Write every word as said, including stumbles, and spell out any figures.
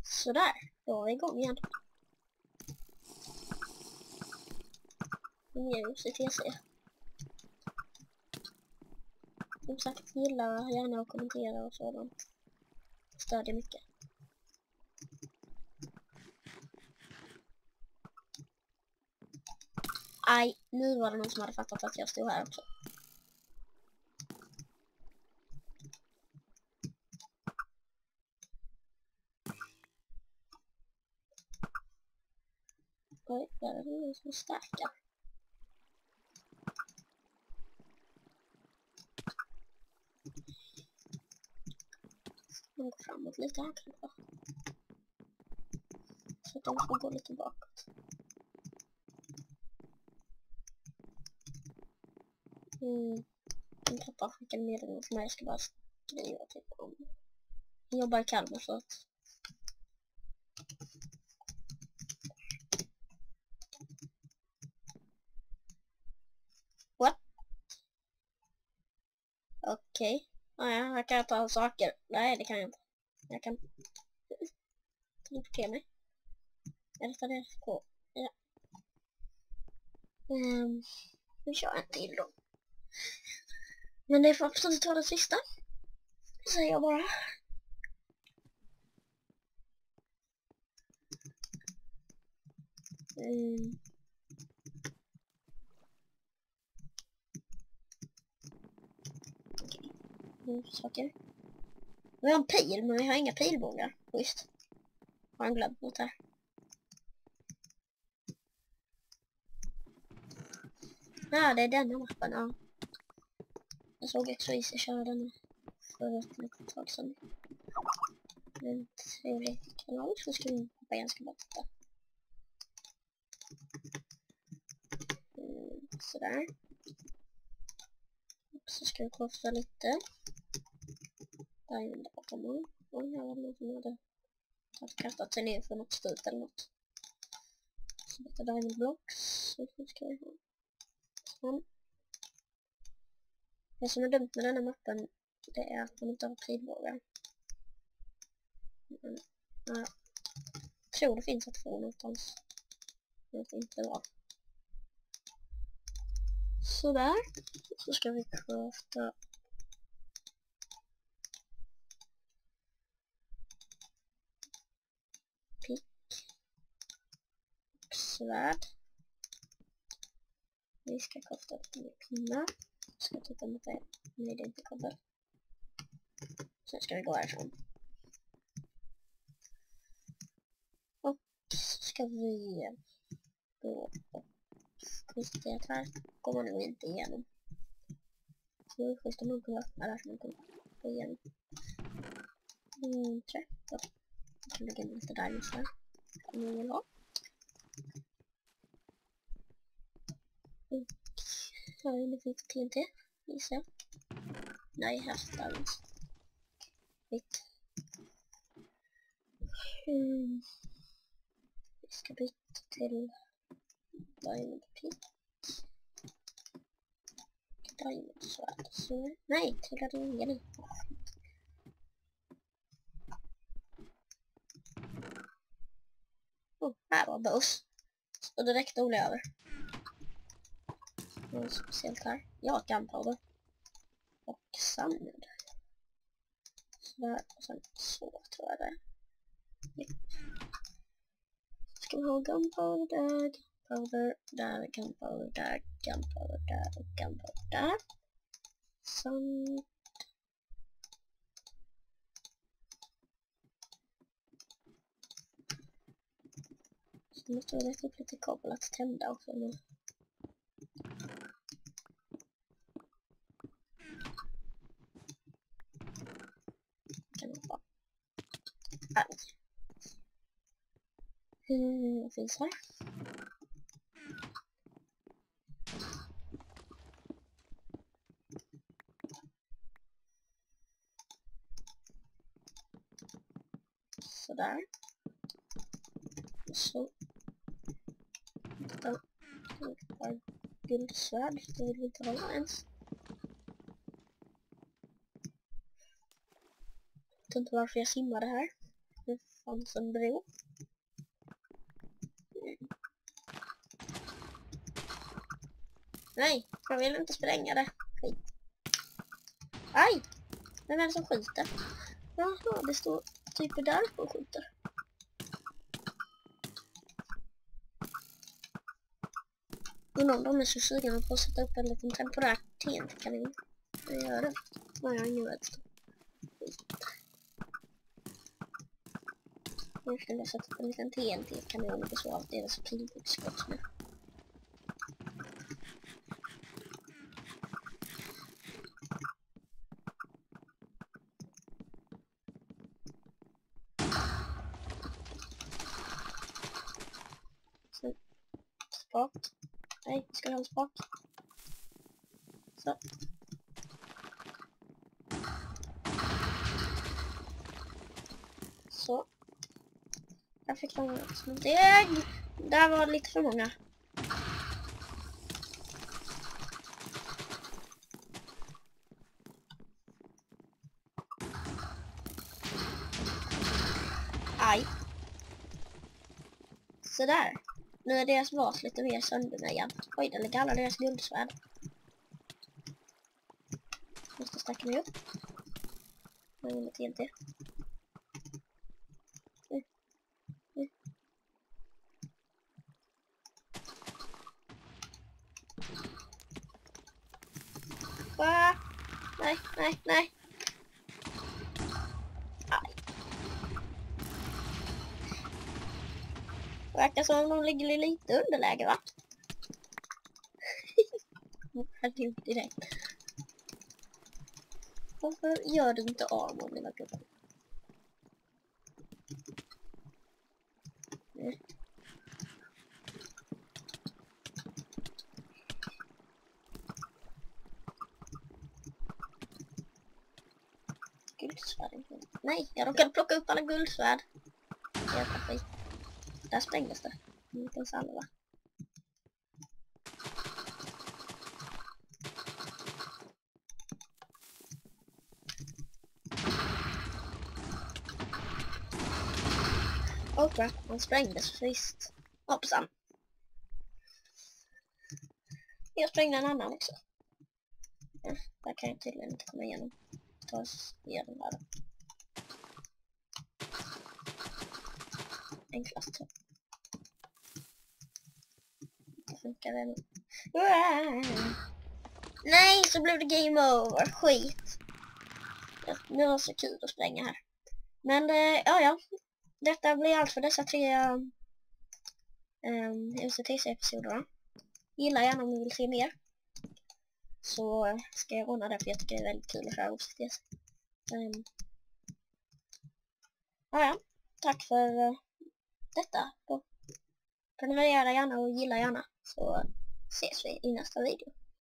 Sådär, då är vi igång igen. News i T C. Som sagt, gilla gärna och kommentera och sådant. Stödjer mycket. Aj, nu var det någon som hade fattat att jag stod här också. Oj, där är det någon som är starka. De går framåt lite här kanske. Så att de får gå lite bakåt. Mm. Min pappa skickade meddelande till mig. Jag ska bara skriva typ om. Jag jobbar i Kalmar så att. What? Okej. Okay. Ah, ja, jag kan ta saker. Nej, det kan jag inte. Jag kan teleportera mig. Eller ta det på. Ja. Um, vi kör en till då. Men det får absolut vara det sista. Säger jag bara. Mm. Okej. Nu saker. Vi har en pil, men vi har inga pilbågar. Schysst. Har han glömt något här? Ja, det är denna mappen, ja. Jag såg också Easy köra den för ett litet tag sedan. En trevlig kanal, så ska vi hoppa ganska bra titta. Mm, sådär. Och så ska vi kofta lite. Diamond bakom mig. Oj, här var det någon som hade kastat sig ner för något stup eller något. Så lite diamond blocks. Så nu ska vi ha. Så. Det som är dumt med denna mappen, det är att man inte har pilbågar. Mm. Ja. Jag tror det finns att få någonstans. Men det inte var. Sådär. Så ska vi crafta pick och svärd. Vi ska crafta med pinnar. Ska titta mot det. Nej, det är inte koppel. Sen ska vi gå härifrån. Och så ska vi gå och konstatera att här går man nog inte igenom. Så det är schysst om man kunde öppna där så man kunde gå igenom. Mm, trätt. Jag kan lägga in lite diamonds här. Om man vill ha. Och här inne finns T N T. Gissar jag. Nej, här står diamonds. Vitt. Mm. Vi ska byta till diamond pick. Diamond svärd. Så. Nej, trillade ingen i. Oh, här var buss. Och direkt olja över. Något speciellt här. Ja, gunpowder. Och sand. Sådär, och sen så tror jag det. Ja. Ska vi ha gunpowder där, gunpowder där, gunpowder där, gunpowder där och gunpowder där. Sand. Så måste vi rätta upp lite koppel att tända också nu. Kan vi bara. Aj. Mm, vad finns här? Sådär. Så. Då. Har guldsvärd. Det vill vi inte ha ens. Jag vet inte varför jag simmade här. Men fanns en bro. Mm. Nej, jag vill inte spränga det. Skit. Aj! Vem är det som skjuter? Jaha, det står typ där och skjuter. Undrar om de är så sugna på att sätta upp en liten temporär T N T-kanin. Det gör det. Ja, jag har ingen rädsla. Nu skulle jag sätta upp en liten T N T-kanin och besvara deras pilbågsskott med. Så, spak. Nej, ska jag ha en spak? Så. Så. Jag fick de små deg. Där var lite för många. Aj. Sådär. Nu är deras vas lite mer söndermejad. Oj, det ligger alla deras guldsvärd. Måste stacka mig upp. Nu är det T N T. Mm. Mm. Ah. Nej, nej, nej. Aj. Det verkar som om de ligger i lite underläge, va? Hade gjort direkt. Varför gör du inte armor, mina gubbar? Mm. Guldsvärd. Nej, jag råkade plocka upp alla guldsvärd. Jävla skit. Där sprängdes det. En liten salva. Åh, crap. Han sprängdes visst. Hoppsan. Jag sprängde en annan också. Ja, där kan jag tydligen inte komma igenom. Ta oss igenom där. Enklast så. Det funkar väl. Nej, så blev det game over. Skit. Det var så kul att spränga här. Men, eh, ja, ja. Detta blir allt för dessa tre um, U C T C-episoderna. Gilla gärna om ni vill se mer. Så ska jag ordna det, för jag tycker det är väldigt kul att köra O C T C. Um, ja, ja. Tack för uh, detta. Prenumerera gärna och gilla gärna. Så ses vi i nästa video.